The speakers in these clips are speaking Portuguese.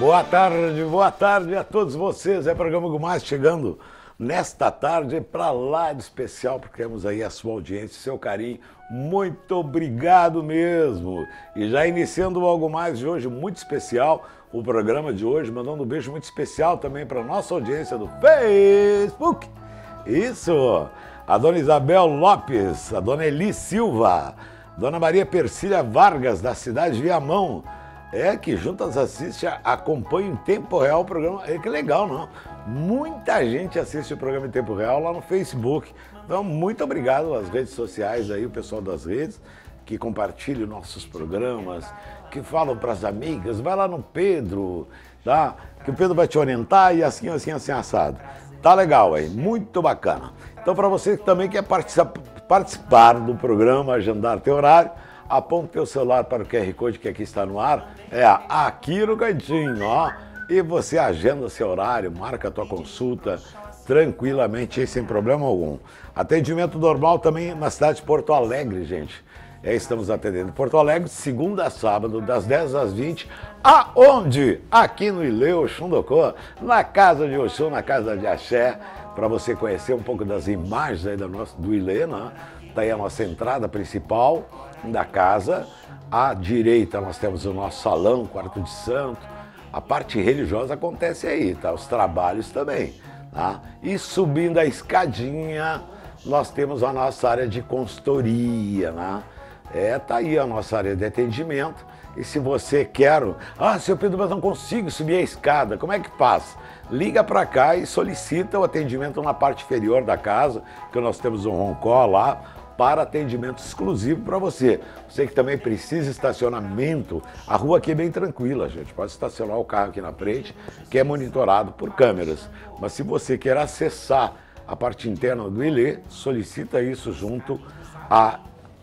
Boa tarde a todos vocês. É o programa Algo Mais chegando nesta tarde para lá de especial, porque temos aí a sua audiência, seu carinho. Muito obrigado mesmo. E já iniciando o Algo Mais de hoje, muito especial, o programa de hoje, mandando um beijo muito especial também para nossa audiência do Facebook. Isso, a dona Isabel Lopes, a dona Eli Silva, dona Maria Persília Vargas, da cidade de Viamão. Que juntas assiste, acompanha em tempo real o programa. Que legal, não? Muita gente assiste o programa em tempo real lá no Facebook. Então, muito obrigado às redes sociais aí, o pessoal das redes, que compartilham nossos programas, que falam para as amigas, vai lá no Pedro, tá? Que o Pedro vai te orientar e assim assado. Tá legal aí, muito bacana. Então, para você que também quer participar do programa, agendar teu horário, aponta o teu celular para o QR Code que aqui está no ar, aqui no cantinho, ó, e você agenda seu horário, marca a tua consulta tranquilamente, sem problema algum. Atendimento normal também na cidade de Porto Alegre, gente. Estamos atendendo Porto Alegre, segunda a sábado, das 10 às 20, aonde? Aqui no Ilê Oxundocô, na casa de Oxum, na casa de Axé, para você conhecer um pouco das imagens aí do Ilê, né? Tá aí a nossa entrada principal da casa. À direita nós temos o nosso salão, quarto de santo. A parte religiosa acontece aí, tá? Os trabalhos também, tá? E subindo a escadinha, nós temos a nossa área de consultoria, né? Tá aí a nossa área de atendimento. E se você quer... seu Pedro, mas não consigo subir a escada, como é que faz? Liga para cá e solicita o atendimento na parte inferior da casa, que nós temos um roncó lá, para atendimento exclusivo para você. Você que também precisa de estacionamento, a rua aqui é bem tranquila, gente. Pode estacionar o carro aqui na frente, que é monitorado por câmeras. Mas se você quer acessar a parte interna do Ilê, solicita isso junto a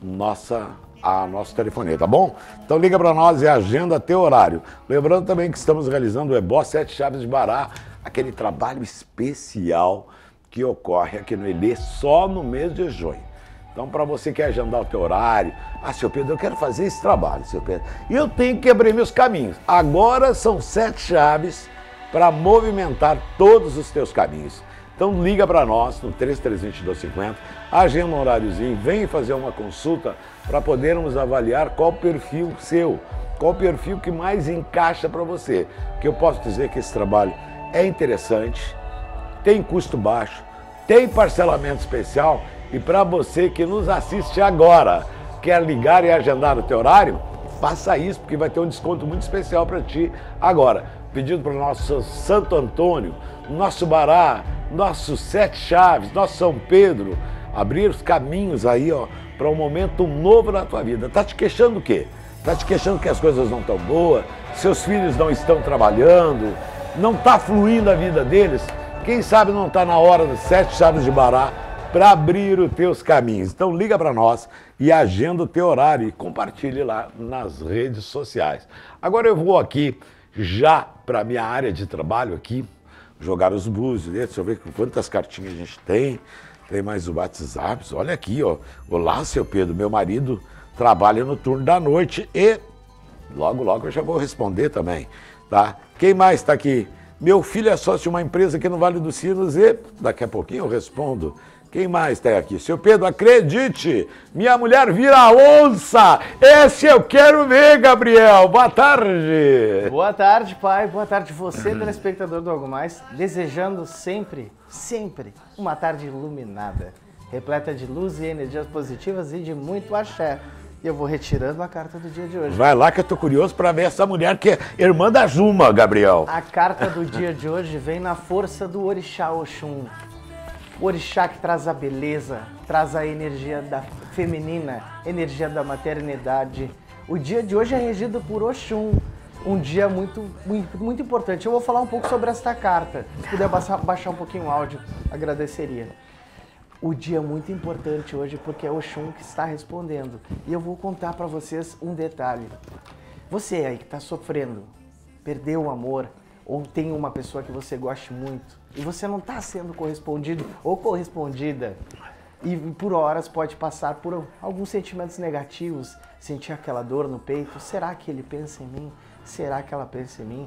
nosso telefone, tá bom? Então liga para nós e agenda teu horário. Lembrando também que estamos realizando o Ebó 7 Chaves de Bará, aquele trabalho especial que ocorre aqui no Ilê só no mês de junho. Então, para você que quer agendar o teu horário, seu Pedro, eu quero fazer esse trabalho, seu Pedro. E eu tenho que abrir meus caminhos. Agora são 7 chaves para movimentar todos os teus caminhos. Então, liga para nós no 3320-1250, agenda um horáriozinho, vem fazer uma consulta para podermos avaliar qual perfil seu, qual perfil que mais encaixa para você. Que eu posso dizer que esse trabalho é interessante, tem custo baixo, tem parcelamento especial. E para você que nos assiste agora, quer ligar e agendar o teu horário, faça isso, porque vai ter um desconto muito especial para ti agora. Pedido para o nosso Santo Antônio, nosso Bará, nosso Sete Chaves, nosso São Pedro, abrir os caminhos aí, ó, para um momento novo na tua vida. Tá te queixando o quê? Tá te queixando que as coisas não estão boas, seus filhos não estão trabalhando, não tá fluindo a vida deles? Quem sabe não tá na hora dos 7 Chaves de Bará para abrir os teus caminhos. Então liga para nós e agenda o teu horário e compartilhe lá nas redes sociais. Agora eu vou aqui já para a minha área de trabalho aqui, jogar os búzios, deixa eu ver quantas cartinhas a gente tem. Tem mais o WhatsApp, olha aqui, ó. Olá, seu Pedro, meu marido trabalha no turno da noite e logo eu já vou responder também, tá? Quem mais está aqui? Meu filho é sócio de uma empresa aqui no Vale dos Sinos e daqui a pouquinho eu respondo. Quem mais está aqui? Seu Pedro, acredite, minha mulher vira onça. Esse eu quero ver, Gabriel. Boa tarde. Boa tarde, pai. Boa tarde você, telespectador do Algo Mais. Desejando sempre uma tarde iluminada, repleta de luz e energias positivas e de muito axé. E eu vou retirando a carta do dia de hoje. Vai lá que eu tô curioso para ver essa mulher que é irmã da Juma, Gabriel. A carta do dia de hoje vem na força do Orixá Oxum. O orixá que traz a beleza, traz a energia da feminina, energia da maternidade. O dia de hoje é regido por Oxum, um dia muito importante. Eu vou falar um pouco sobre esta carta. Se puder baixar um pouquinho o áudio, agradeceria. O dia é muito importante hoje porque é Oxum que está respondendo. E eu vou contar para vocês um detalhe. Você aí que está sofrendo, perdeu o amor, ou tem uma pessoa que você goste muito, e você não está sendo correspondido ou correspondida, e por horas pode passar por alguns sentimentos negativos, sentir aquela dor no peito. Será que ele pensa em mim? Será que ela pensa em mim?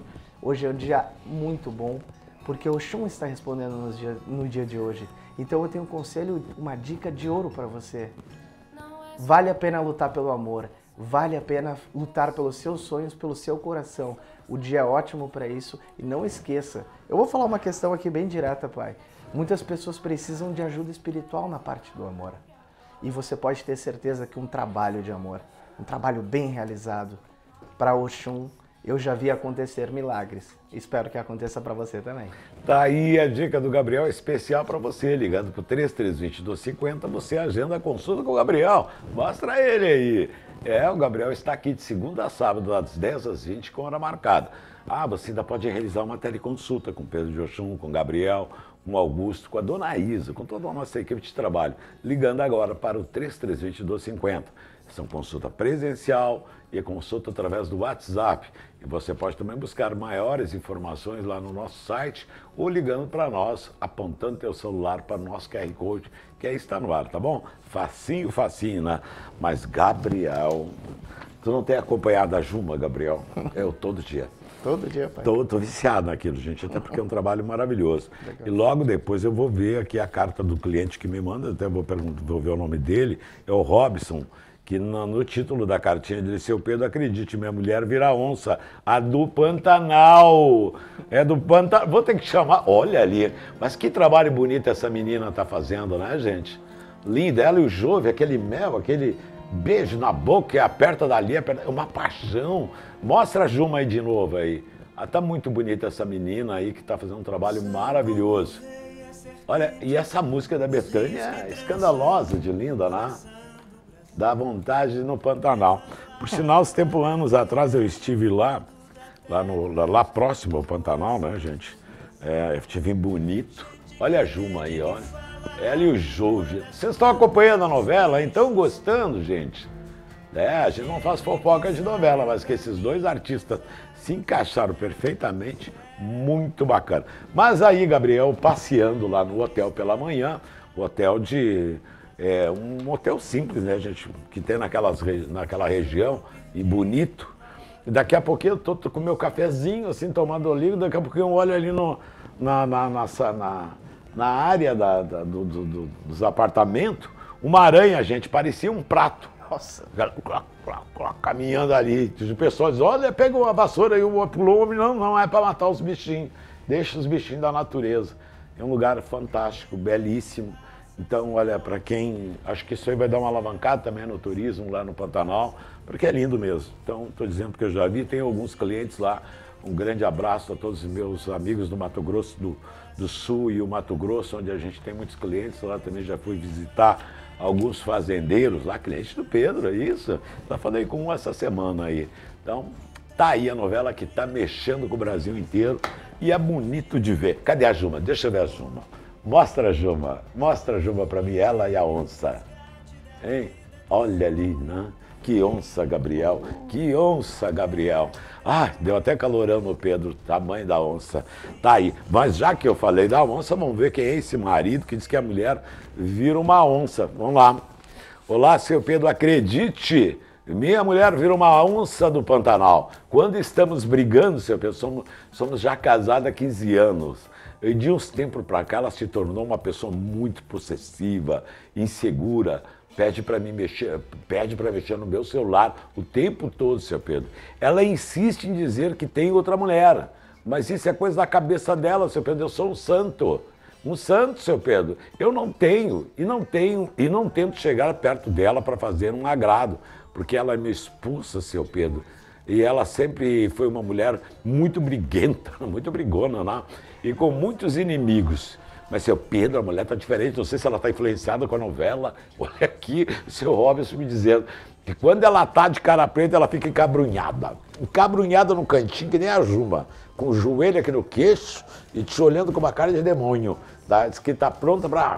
Hoje é um dia muito bom, porque o Oxum está respondendo no dia de hoje. Então eu tenho um conselho, uma dica de ouro para você. Vale a pena lutar pelo amor, vale a pena lutar pelos seus sonhos, pelo seu coração. O dia é ótimo para isso e não esqueça. Eu vou falar uma questão aqui bem direta, pai. Muitas pessoas precisam de ajuda espiritual na parte do amor. E você pode ter certeza que um trabalho de amor, um trabalho bem realizado, para Oxum, eu já vi acontecer milagres. Espero que aconteça para você também. Tá aí a dica do Gabriel especial para você. Ligando pro 3320-1250, você agenda a consulta com o Gabriel. Mostra ele aí. O Gabriel está aqui de segunda a sábado, das 10 às 20, com hora marcada. Você ainda pode realizar uma teleconsulta com Pedro de Oxum, com o Gabriel, com o Augusto, com a Dona Isa, com toda a nossa equipe de trabalho. Ligando agora para o 3320-1250. São consulta presencial e consulta através do WhatsApp. E você pode também buscar maiores informações lá no nosso site ou ligando para nós, apontando teu celular para o nosso QR Code, que aí está no ar, tá bom? Facinho, facinho, né? Mas, Gabriel, tu não tem acompanhado a Juma, Gabriel? Eu todo dia. Todo dia, pai. Tô viciado naquilo, gente, até porque é um trabalho maravilhoso. Legal. E logo depois eu vou ver aqui a carta do cliente que me manda, até vou ver o nome dele, é o Robson, que no título da cartinha ele disse: seu Pedro, acredite, minha mulher vira onça, a do Pantanal. É do Pantanal. Vou ter que chamar, olha ali, mas que trabalho bonito essa menina tá fazendo, né, gente? Linda, ela e o Jove, aquele mel, aquele beijo na boca e aperta dali, aperta, é uma paixão. Mostra a Juma aí de novo aí. Tá muito bonita essa menina aí que tá fazendo um trabalho maravilhoso. Olha, e essa música da Bethânia é escandalosa de linda, né? Dá vontade no Pantanal. Por sinal, anos atrás eu estive lá próximo ao Pantanal, né, gente? Estive em Bonito. Olha a Juma aí, olha. Ela e o Jove. Vocês estão acompanhando a novela? Então gostando, gente? A gente não faz fofoca de novela, mas que esses dois artistas se encaixaram perfeitamente, muito bacana. Mas aí, Gabriel, passeando lá no hotel pela manhã, um hotel simples, né, gente, que tem naquela região, e bonito. E daqui a pouquinho eu tô com meu cafezinho, assim, tomando oligo, daqui a pouquinho eu olho ali na área dos apartamentos, uma aranha, gente, parecia um prato. Nossa. Caminhando ali. O pessoal diz: olha, pega uma vassoura e pulou. Não, é para matar os bichinhos. Deixa os bichinhos da natureza. É um lugar fantástico, belíssimo. Então, olha, para quem... Acho que isso aí vai dar uma alavancada também no turismo lá no Pantanal, porque é lindo mesmo. Então, estou dizendo que eu já vi, tem alguns clientes lá. Um grande abraço a todos os meus amigos do Mato Grosso do Sul e o Mato Grosso, onde a gente tem muitos clientes. Lá também já fui visitar alguns fazendeiros lá, clientes do Pedro, é isso? Já falei com um essa semana aí. Então, tá aí a novela que tá mexendo com o Brasil inteiro e é bonito de ver. Cadê a Juma? Deixa eu ver a Juma. Mostra a Juma pra mim, ela e a onça. Hein? Olha ali, né? Que onça, Gabriel. Que onça, Gabriel. Deu até calorão no Pedro, tamanho da onça. Tá aí. Mas já que eu falei da onça, vamos ver quem é esse marido que diz que a mulher vira uma onça. Vamos lá. Olá, seu Pedro, acredite, minha mulher vira uma onça do Pantanal. Quando estamos brigando, seu Pedro, somos já casados há 15 anos. E de uns tempos para cá, ela se tornou uma pessoa muito possessiva, insegura, pede para mexer no meu celular o tempo todo, seu Pedro. Ela insiste em dizer que tem outra mulher, mas isso é coisa da cabeça dela, seu Pedro. Eu sou um santo, seu Pedro. Eu não tenho e não tento chegar perto dela para fazer um agrado, porque ela me expulsa, seu Pedro. E ela sempre foi uma mulher muito briguenta, muito brigona, né? E com muitos inimigos. Mas, seu Pedro, a mulher está diferente, não sei se ela está influenciada com a novela. Olha aqui o seu Robson me dizendo que quando ela está de cara preta, ela fica encabrunhada. Encabrunhada no cantinho, que nem a Juma, com o joelho aqui no queixo e te olhando com uma cara de demônio. Tá? Diz que está pronta para...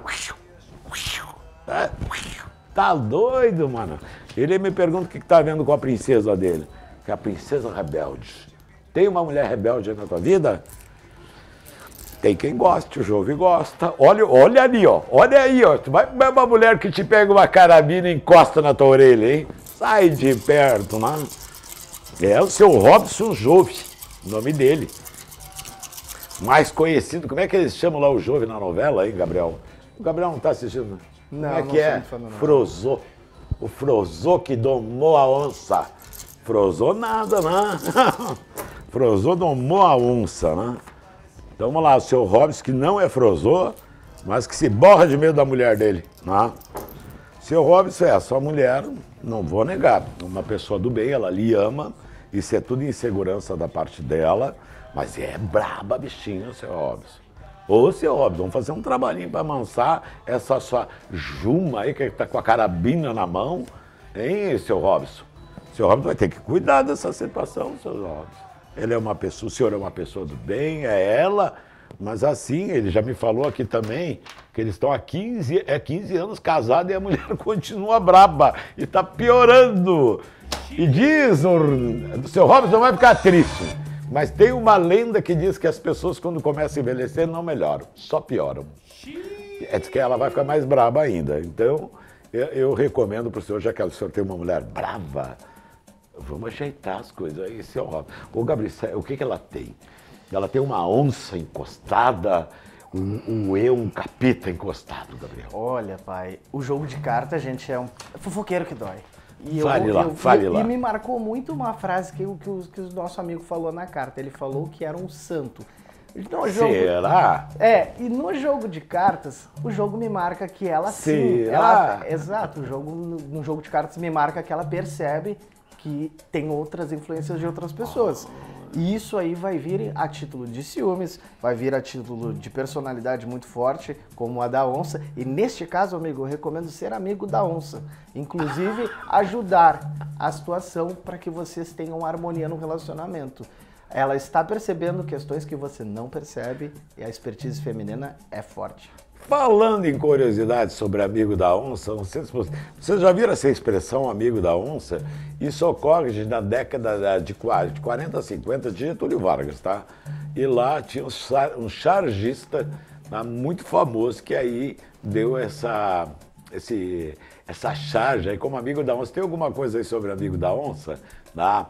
Tá doido, mano. Ele me pergunta o que está vendo com a princesa dele. Que é a princesa rebelde. Tem uma mulher rebelde aí na tua vida? Tem quem goste, o Jove gosta. Olha ali, ó. Olha aí, ó. Tu vai ver uma mulher que te pega uma carabina e encosta na tua orelha, hein? Sai de perto, né? É o seu Robson Jove, o nome dele. mais conhecido, como é que eles chamam lá o jovem na novela, hein, Gabriel? O Gabriel não está assistindo? Não, como é não que é? Frozô. O Frozô que domou a onça. Frozô nada, né? Frozô domou a onça, né? Então vamos lá, o seu Robson, que não é Frozô, mas que se borra de medo da mulher dele, né? Seu Robson é a sua mulher, não vou negar, uma pessoa do bem, ela lhe ama, isso é tudo insegurança da parte dela, mas é braba bichinha, seu Robson. Ô, seu Robson, vamos fazer um trabalhinho para amansar essa sua Juma aí, que tá com a carabina na mão, hein, seu Robson? Seu Robson vai ter que cuidar dessa situação, seu Robson. Ele é uma pessoa, o senhor é uma pessoa do bem, é ela, mas assim, ele já me falou aqui também que eles estão há 15 anos casados e a mulher continua braba e está piorando. E diz, o seu Robson vai ficar triste, mas tem uma lenda que diz que as pessoas quando começam a envelhecer não melhoram, só pioram. É que ela vai ficar mais braba ainda. Então, eu recomendo para o senhor, já que o senhor tem uma mulher brava, vamos ajeitar as coisas aí, seu Robson. Ô, Gabriel, o que ela tem? Ela tem uma onça encostada, um capeta encostado, Gabriel. Olha, pai, o jogo de carta, gente, é um fofoqueiro que dói. E fale lá. E me marcou muito uma frase que o nosso amigo falou na carta. Ele falou que era um santo. No jogo, será? E no jogo de cartas, o jogo me marca que ela será? sim. Exato, no jogo de cartas me marca que ela percebe que tem outras influências de outras pessoas. E isso aí vai vir a título de ciúmes, vai vir a título de personalidade muito forte, como a da onça. E neste caso, amigo, eu recomendo ser amigo da onça. Inclusive, ajudar a situação para que vocês tenham harmonia no relacionamento. Ela está percebendo questões que você não percebe e a expertise feminina é forte. Falando em curiosidades sobre amigo da onça, não sei se vocês já viram essa expressão amigo da onça? Isso ocorre na década de 40 a 50 de Getúlio Vargas, tá? E lá tinha um chargista muito famoso que aí deu essa charge aí como amigo da onça. Tem alguma coisa aí sobre amigo da onça? Tá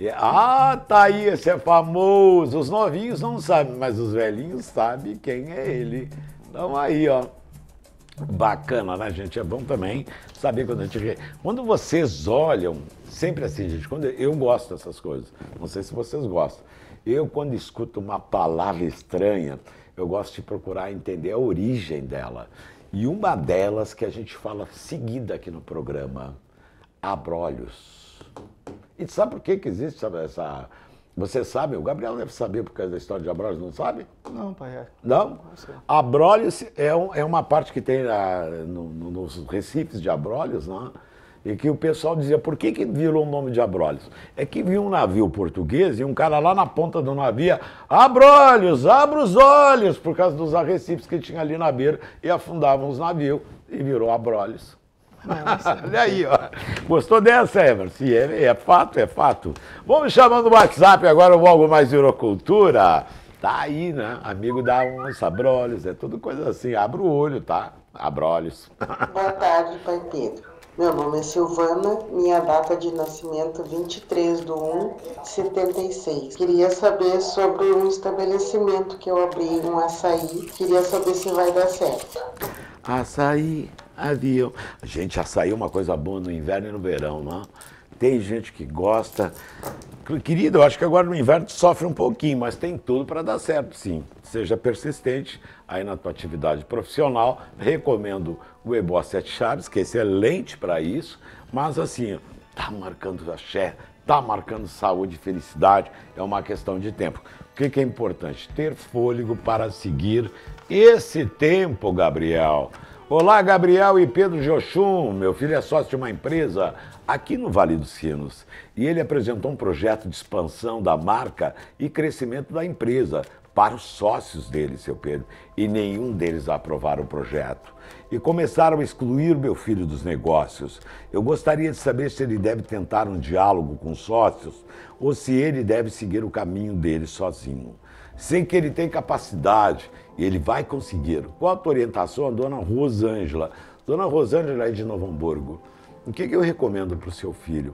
aí, esse é famoso. Os novinhos não sabem, mas os velhinhos sabem quem é ele. Então aí, ó, bacana, né, gente? É bom também saber quando a gente... Quando vocês olham, sempre assim, gente, eu gosto dessas coisas, não sei se vocês gostam. Eu, quando escuto uma palavra estranha, eu gosto de procurar entender a origem dela. E uma delas que a gente fala seguida aqui no programa, abrolhos. E sabe por que existe essa... Você sabe, o Gabriel deve saber por causa da história de Abrolhos, não sabe? Não, pai. Não? Não sei. Abrolhos é uma parte que tem nos recifes de Abrolhos, né? E que o pessoal dizia, por que virou o nome de Abrolhos? É que viu um navio português e um cara lá na ponta do navio, Abrolhos, abra os olhos, por causa dos arrecifes que tinha ali na beira, e afundavam os navios, e virou Abrolhos. Olha aí, ó. Gostou dessa, Emerson? É fato, é fato. Vamos chamando o WhatsApp agora, o Algo Mais Virou Cultura. Tá aí, né? Amigo da onça, Abrolhos, é tudo coisa assim. Abra o olho, tá? Abrolhos. Boa tarde, pai Pedro. Meu nome é Silvana, minha data de nascimento 23/1/76. Queria saber sobre um estabelecimento que eu abri, um açaí. Queria saber se vai dar certo. Açaí, avião. Gente, açaí é uma coisa boa no inverno e no verão, não? Tem gente que gosta. Querido, eu acho que agora no inverno tu sofre um pouquinho, mas tem tudo para dar certo, sim. Seja persistente aí na tua atividade profissional. Recomendo o Ebó 7 Chaves, que é excelente para isso. Mas assim, tá marcando axé, tá marcando saúde e felicidade. É uma questão de tempo. O que é importante? Ter fôlego para seguir esse tempo, Gabriel. Olá, Gabriel e Pedro Jochum. Meu filho é sócio de uma empresa aqui no Vale dos Sinos. E ele apresentou um projeto de expansão da marca e crescimento da empresa para os sócios dele, seu Pedro. E nenhum deles aprovaram o projeto. E começaram a excluir meu filho dos negócios. Eu gostaria de saber se ele deve tentar um diálogo com os sócios ou se ele deve seguir o caminho dele sozinho. Sei que ele tem capacidade e ele vai conseguir. Com a orientação, a dona Rosângela. Dona Rosângela é de Novo Hamburgo. O que eu recomendo para o seu filho?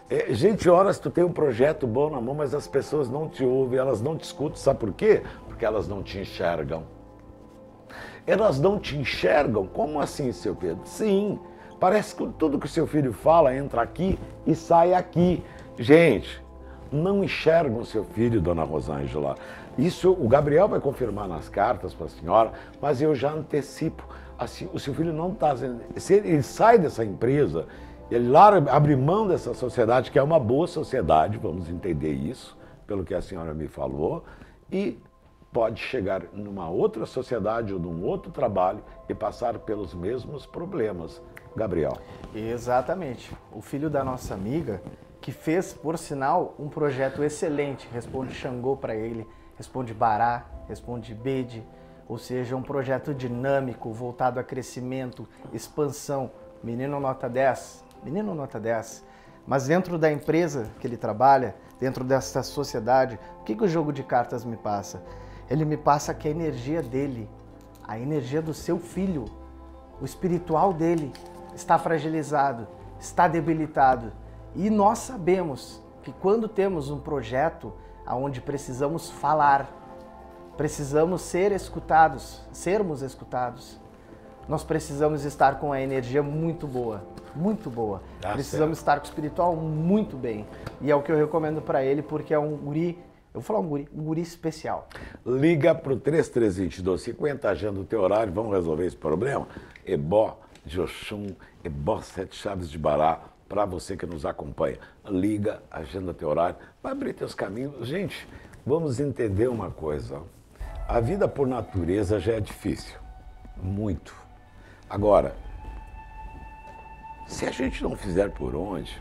Gente, horas tu tem um projeto bom na mão, mas as pessoas não te ouvem, elas não te escutam. Sabe por quê? Porque elas não te enxergam. Elas não te enxergam? Como assim, seu Pedro? Sim, parece que tudo que o seu filho fala entra aqui e sai aqui. Gente, não enxergam o seu filho, dona Rosângela. Isso o Gabriel vai confirmar nas cartas para a senhora, mas eu já antecipo. Assim, o seu filho não está... Se ele sai dessa empresa, ele abre mão dessa sociedade, que é uma boa sociedade, vamos entender isso, pelo que a senhora me falou, e pode chegar numa outra sociedade ou num outro trabalho e passar pelos mesmos problemas. Gabriel. Exatamente. O filho da nossa amiga, que fez, por sinal, um projeto excelente, responde Xangô para ele, responde Bará, responde Bede, ou seja, um projeto dinâmico, voltado a crescimento, expansão. Menino nota 10, menino nota 10. Mas dentro da empresa que ele trabalha, dentro dessa sociedade, o que o jogo de cartas me passa? Ele me passa que a energia dele, a energia do seu filho, o espiritual dele está fragilizado, está debilitado. E nós sabemos que quando temos um projeto onde precisamos falar, precisamos ser escutados, sermos escutados, nós precisamos estar com a energia muito boa, muito boa. Precisamos estar com o espiritual muito bem. E é o que eu recomendo para ele, porque é um guri, eu vou falar um guri especial. Liga pro 332250, agenda o teu horário, vamos resolver esse problema. Ebó de Oxum, Ebó 7 Chaves de Bará, para você que nos acompanha. Liga, agenda teu horário, vai abrir teus caminhos. Gente, vamos entender uma coisa. A vida por natureza já é difícil, muito. Agora, se a gente não fizer por onde,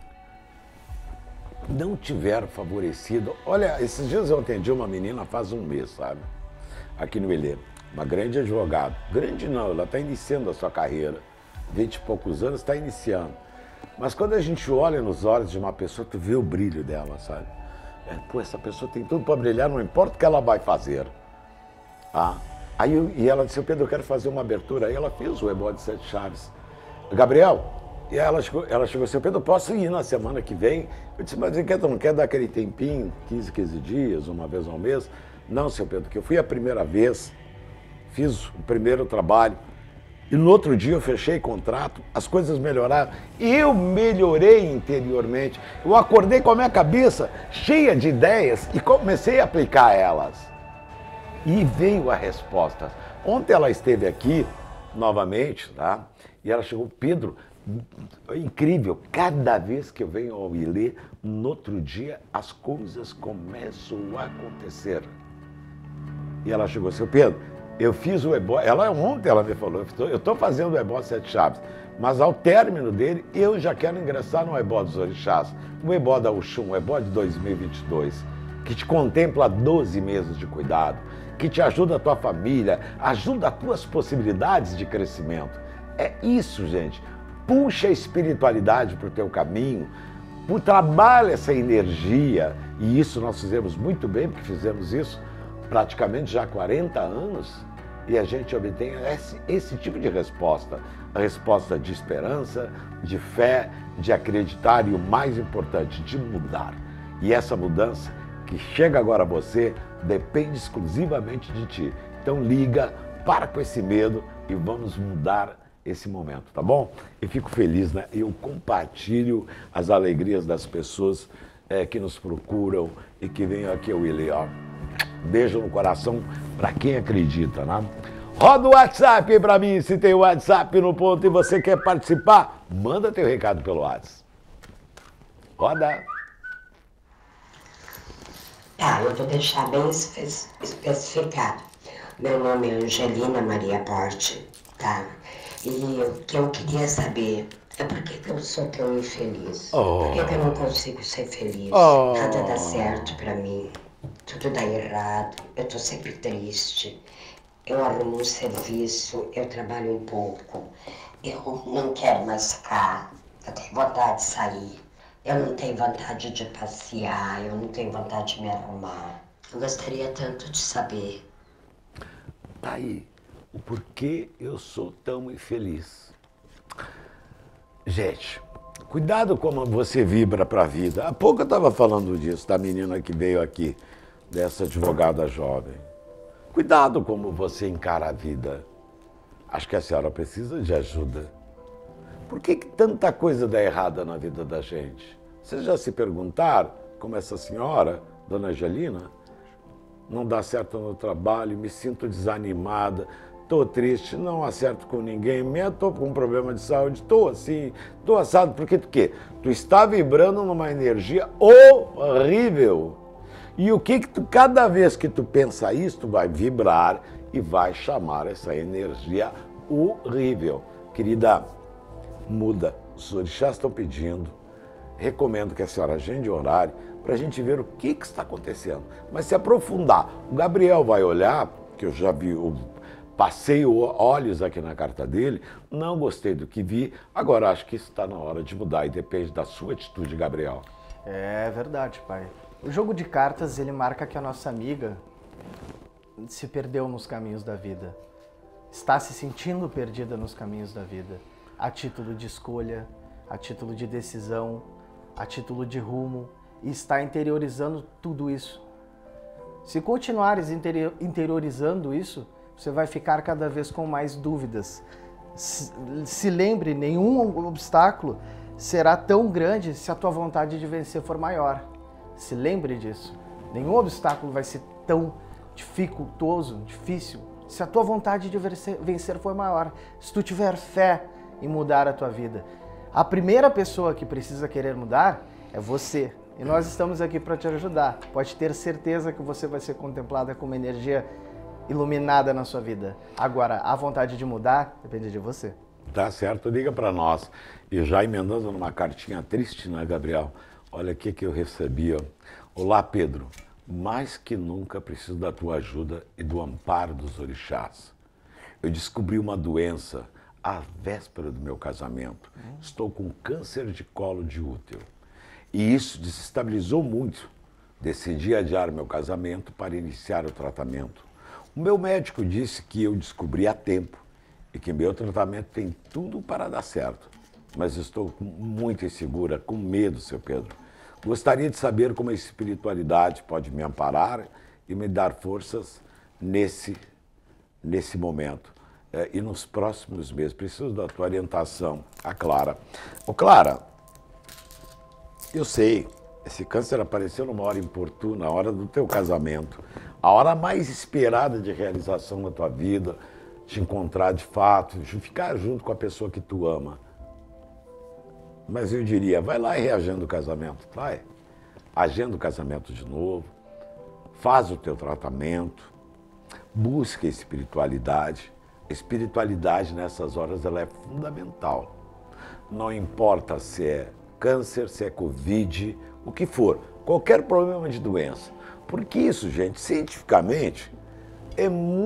não tiver favorecido... Olha, esses dias eu atendi uma menina faz um mês, sabe? Aqui no Ilê, uma grande advogada. Grande não, ela está iniciando a sua carreira. 20 e poucos anos, está iniciando. Mas quando a gente olha nos olhos de uma pessoa, tu vê o brilho dela, sabe? Pô, essa pessoa tem tudo para brilhar, não importa o que ela vai fazer. E ela disse, Pedro, eu quero fazer uma abertura. Aí ela fez o Ebó de 7 Chaves. Gabriel, e ela chegou assim, Pedro, posso ir na semana que vem? Eu disse, mas não quer dar aquele tempinho, 15 dias, uma vez ao mês? Não, seu Pedro, que eu fui a primeira vez, fiz o primeiro trabalho, e no outro dia eu fechei contrato, as coisas melhoraram, eu melhorei interiormente, eu acordei com a minha cabeça cheia de ideias e comecei a aplicar elas. E veio a resposta. Ontem ela esteve aqui, novamente, tá? E ela chegou, Pedro, é incrível, cada vez que eu venho ao Ilê, no outro dia as coisas começam a acontecer. E ela chegou, seu Pedro, eu fiz o Ebó, ontem ela me falou, eu estou fazendo o Ebó 7 Chaves, mas ao término dele, eu já quero ingressar no Ebó dos Orixás, o Ebó da Oxum, o Ebó de 2022, que te contempla 12 meses de cuidado, que te ajuda a tua família, ajuda as tuas possibilidades de crescimento. É isso, gente. Puxa a espiritualidade para o teu caminho, trabalha essa energia, e isso nós fizemos muito bem, porque fizemos isso praticamente já há 40 anos, e a gente obtém esse tipo de resposta, a resposta de esperança, de fé, de acreditar e o mais importante, de mudar. E essa mudança que chega agora a você depende exclusivamente de ti. Então liga, para com esse medo e vamos mudar esse momento, tá bom? Eu fico feliz, né? Eu compartilho as alegrias das pessoas que nos procuram e que vêm aqui ao Ilê, ó. Beijo no coração para quem acredita, né? Roda o WhatsApp aí para mim, se tem o WhatsApp no ponto e você quer participar, manda teu recado pelo WhatsApp. Roda. Tá, eu vou deixar bem especificado. Meu nome é Angelina Maria Porte, tá? E o que eu queria saber é por que eu sou tão infeliz? Por que eu não consigo ser feliz? Nada dá certo pra mim. Tudo dá errado. Eu tô sempre triste. Eu arrumo um serviço, eu trabalho um pouco. Eu não quero mais ficar. Eu tenho vontade de sair. Eu não tenho vontade de passear. Eu não tenho vontade de me arrumar. Eu gostaria tanto de saber. Tá aí. O porquê eu sou tão infeliz. Gente, Cuidado como você vibra para a vida. Há pouco eu estava falando disso, da menina que veio aqui, dessa advogada jovem. Cuidado como você encara a vida. Acho que a senhora precisa de ajuda. Por que tanta coisa dá errada na vida da gente? Vocês já se perguntaram, como essa senhora, dona Angelina, não dá certo no trabalho, me sinto desanimada, estou triste, não acerto com ninguém, estou com um problema de saúde, estou assim, estou assado, porque tu quê? Tu está vibrando numa energia horrível. E o que tu, cada vez que tu pensa isso, tu vai vibrar e vai chamar essa energia horrível. Querida, muda. Os orixás estão pedindo. Recomendo que a senhora agende horário para a gente ver o que está acontecendo. Mas se aprofundar, o Gabriel vai olhar, que eu já vi, passei olhos aqui na carta dele, não gostei do que vi, agora acho que está na hora de mudar e depende da sua atitude, Gabriel. É verdade, pai. O jogo de cartas, ele marca que a nossa amiga se perdeu nos caminhos da vida. Está se sentindo perdida nos caminhos da vida. A título de escolha, a título de decisão, a título de rumo. E está interiorizando tudo isso. Se continuares interiorizando isso, você vai ficar cada vez com mais dúvidas. Se lembre, nenhum obstáculo será tão grande se a tua vontade de vencer for maior. Se lembre disso. Nenhum obstáculo vai ser tão difícil, se a tua vontade de vencer for maior. Se tu tiver fé em mudar a tua vida. A primeira pessoa que precisa querer mudar é você. E nós estamos aqui para te ajudar. Pode ter certeza que você vai ser contemplada com uma energia iluminada na sua vida. Agora, a vontade de mudar depende de você. Tá certo, liga para nós. E já emendando numa cartinha triste, né, Gabriel? Olha o que eu recebi, ó. Olá, Pedro. Mais que nunca preciso da tua ajuda e do amparo dos orixás. Eu descobri uma doença à véspera do meu casamento. Estou com câncer de colo de útero. E isso desestabilizou muito. Decidi adiar meu casamento para iniciar o tratamento. O meu médico disse que eu descobri a tempo e que meu tratamento tem tudo para dar certo. Mas estou muito insegura, com medo, seu Pedro. Gostaria de saber como a espiritualidade pode me amparar e me dar forças nesse momento. E nos próximos meses. Preciso da tua orientação. A Clara. Ô, Clara, eu sei, esse câncer apareceu numa hora importuna, a hora do teu casamento. A hora mais esperada de realização da tua vida, te encontrar de fato, de ficar junto com a pessoa que tu ama. Mas eu diria, vai lá e reagenda o casamento, vai. Agenda o casamento de novo, faz o teu tratamento, busca a espiritualidade. A espiritualidade nessas horas ela é fundamental. Não importa se é câncer, se é Covid, o que for, qualquer problema de doença. Porque isso, gente, cientificamente, é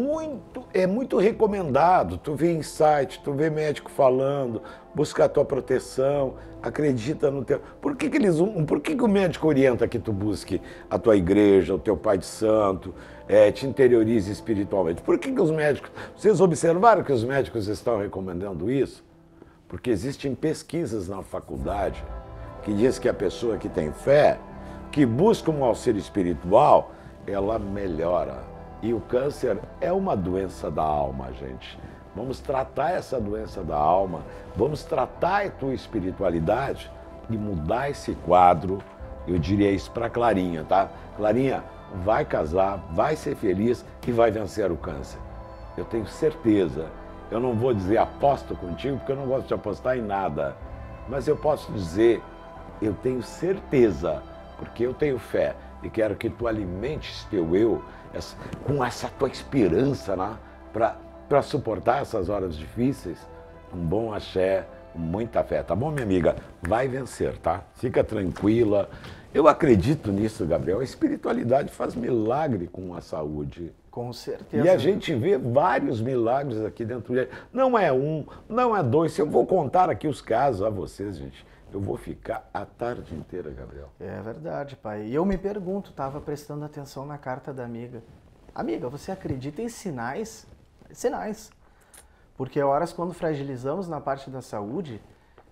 muito recomendado. Tu vê insight, tu vê médico falando, busca a tua proteção, acredita no teu... Por que o médico orienta que tu busque a tua igreja, o teu pai de santo, te interiorize espiritualmente? Por que os médicos... Vocês observaram que os médicos estão recomendando isso? Porque existem pesquisas na faculdade que diz que a pessoa que tem fé, que busca um auxílio espiritual, ela melhora. E o câncer é uma doença da alma, gente. Vamos tratar essa doença da alma, vamos tratar a tua espiritualidade e mudar esse quadro. Eu diria isso para Clarinha, tá? Clarinha, vai casar, vai ser feliz e vai vencer o câncer. Eu tenho certeza. Eu não vou dizer aposto contigo, porque eu não gosto de apostar em nada. Mas eu posso dizer, eu tenho certeza, porque eu tenho fé e quero que tu alimentes teu eu com essa tua esperança, né? Para suportar essas horas difíceis. Um bom axé, muita fé, tá bom, minha amiga? Vai vencer, tá? Fica tranquila. Eu acredito nisso, Gabriel. A espiritualidade faz milagre com a saúde. Com certeza. E a gente vê vários milagres aqui dentro dele. Não é um, não é dois. Se eu vou contar aqui os casos a vocês, gente, eu vou ficar a tarde inteira, Gabriel. É verdade, pai. E eu me pergunto, estava prestando atenção na carta da amiga. Amiga, você acredita em sinais? Sinais. Porque horas quando fragilizamos na parte da saúde,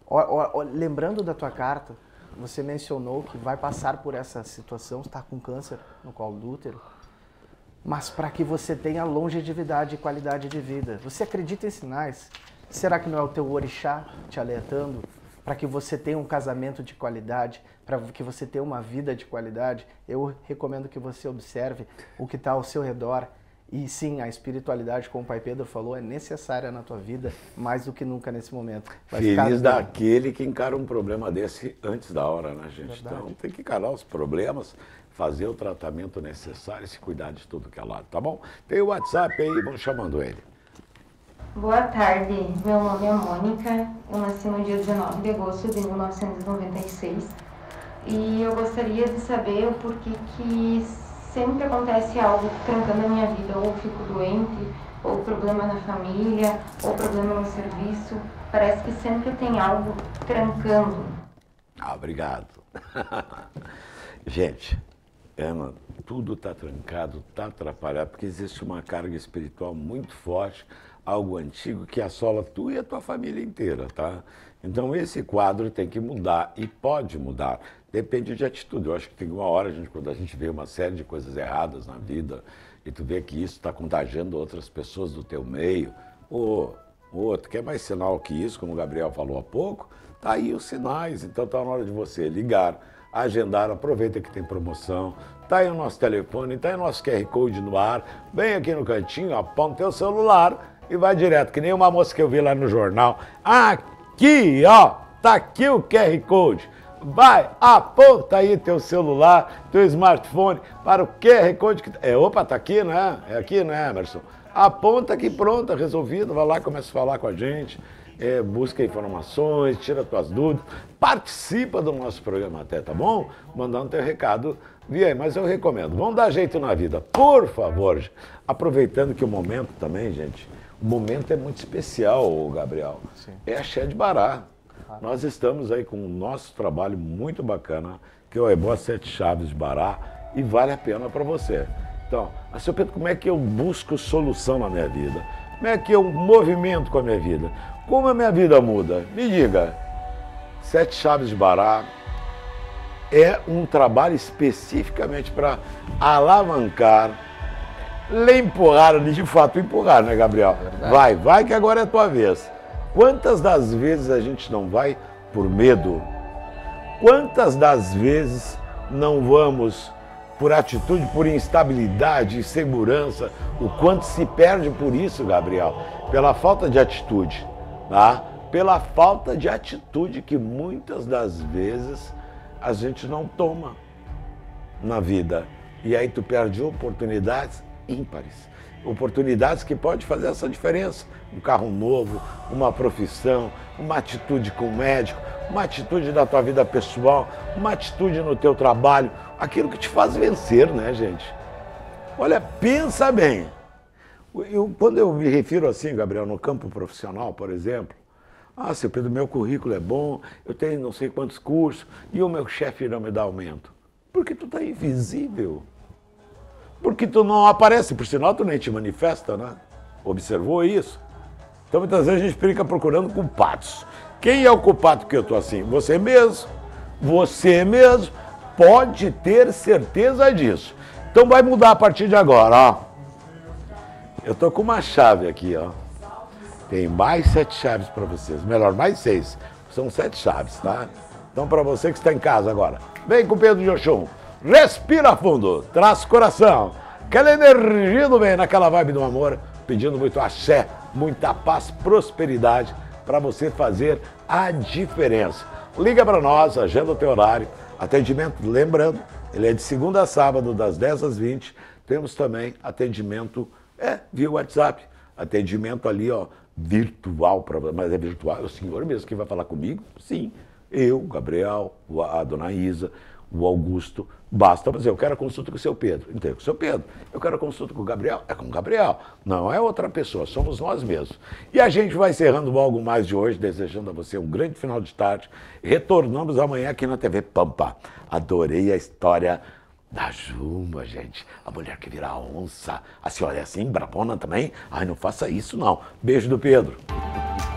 Lembrando da tua carta, você mencionou que vai passar por essa situação, está com câncer no colo do útero, mas para que você tenha longevidade e qualidade de vida. Você acredita em sinais? Será que não é o teu orixá te alertando para que você tenha um casamento de qualidade, para que você tenha uma vida de qualidade? Eu recomendo que você observe o que está ao seu redor. E sim, a espiritualidade, como o Pai Pedro falou, é necessária na tua vida, mais do que nunca nesse momento. Feliz daquele que encara um problema desse antes da hora, né, gente? Verdade. Então tem que encarar os problemas, fazer o tratamento necessário e se cuidar de tudo que é lado, tá bom? Tem o WhatsApp aí, vão chamando ele. Boa tarde, meu nome é Mônica, eu nasci no dia 19 de agosto de 1996 e eu gostaria de saber o porquê que sempre acontece algo trancando a minha vida, ou fico doente, ou problema na família, ou problema no serviço. Parece que sempre tem algo trancando. Ah, obrigado. Gente, tudo está trancado, está atrapalhado, porque existe uma carga espiritual muito forte, algo antigo que assola tu e a tua família inteira, tá? Então esse quadro tem que mudar e pode mudar. Depende de atitude. Eu acho que tem uma hora, quando a gente vê uma série de coisas erradas na vida e tu vê que isso está contagiando outras pessoas do teu meio, tu quer mais sinal que isso, como o Gabriel falou há pouco? Tá aí os sinais. Então tá na hora de você ligar, agendar, aproveita que tem promoção. Tá aí o nosso telefone, tá aí o nosso QR Code no ar. Vem aqui no cantinho, aponta teu celular e vai direto, que nem uma moça que eu vi lá no jornal. Aqui, ó, tá aqui o QR Code. Vai, aponta aí teu celular, teu smartphone para o QR Code que... Opa, tá aqui, né? É aqui, né, Emerson? Aponta que pronto, resolvido. Vai lá, começa a falar com a gente, busca informações, tira tuas dúvidas, participa do nosso programa até, tá bom? Mandando teu recado via aí, mas eu recomendo, vamos dar jeito na vida, por favor. Aproveitando que o momento também, gente, o momento é muito especial, Gabriel. Sim. É Axé de Bará. Nós estamos aí com o nosso trabalho muito bacana, que é o Ebó 7 Chaves de Bará, e vale a pena para você. Então, seu Pedro, como é que eu busco solução na minha vida? Como é que eu movimento com a minha vida? Como a minha vida muda? Me diga. 7 Chaves de Bará é um trabalho especificamente para alavancar, empurrar, de fato empurrar, né, Gabriel? Vai que agora é a tua vez. Quantas das vezes a gente não vai por medo? Quantas das vezes não vamos por atitude, por instabilidade, insegurança? O quanto se perde por isso, Gabriel? Pela falta de atitude, tá? Pela falta de atitude que muitas das vezes a gente não toma na vida. E aí tu perde oportunidades ímpares. Oportunidades que podem fazer essa diferença. Um carro novo, uma profissão, uma atitude com o médico, uma atitude da tua vida pessoal, uma atitude no teu trabalho, aquilo que te faz vencer, né, gente? Olha, pensa bem. Quando eu me refiro assim, Gabriel, no campo profissional, por exemplo, seu Pedro, meu currículo é bom, eu tenho não sei quantos cursos e o meu chefe não me dá aumento. Porque tu tá invisível. Porque tu não aparece, por sinal tu nem te manifesta, né? Observou isso? Então muitas vezes a gente fica procurando culpados. Quem é o culpado que eu tô assim? Você mesmo. Você mesmo pode ter certeza disso. Então vai mudar a partir de agora, ó. Eu tô com uma chave aqui, ó. Tem mais 7 chaves para vocês. Melhor, mais 6. São 7 chaves, tá? Então para você que está em casa agora, vem com o Pedro de Oxum. Respira fundo, traz coração, aquela energia do bem, naquela vibe do amor, pedindo muito axé, muita paz, prosperidade, para você fazer a diferença. Liga para nós, agenda o teu horário, atendimento, lembrando, ele é de segunda a sábado, das 10 às 20, temos também atendimento via WhatsApp, atendimento ali, ó, virtual, mas é virtual, é o senhor mesmo que vai falar comigo? Sim, eu, Gabriel, a dona Isa, o Augusto, basta dizer, eu quero a consulta com o seu Pedro. Então, com o seu Pedro. Eu quero a consulta com o Gabriel. É com o Gabriel. Não é outra pessoa, somos nós mesmos. E a gente vai encerrando algo mais de hoje, desejando a você um grande final de tarde. Retornamos amanhã aqui na TV Pampa. Adorei a história da Juma, gente. A mulher que vira onça. A senhora é assim, brabona também? Ai, não faça isso, não. Beijo do Pedro.